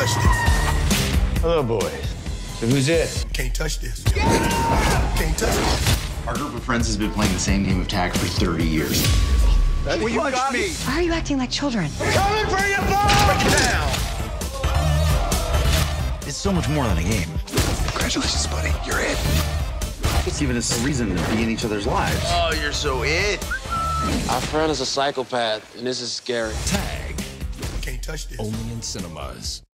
touch this. Hello, boys. So who's it? Can't touch this. Can't touch this. Our group of friends has been playing the same game of tag for 30 years. Will you punch me? Why are you acting like children? Coming for your ball! Break it down. It's so much more than a game. Congratulations, buddy. You're it. It's even a reason to be in each other's lives. Oh, you're so it. Our friend is a psychopath, and this is scary. Tag, Can't touch this. only in cinemas.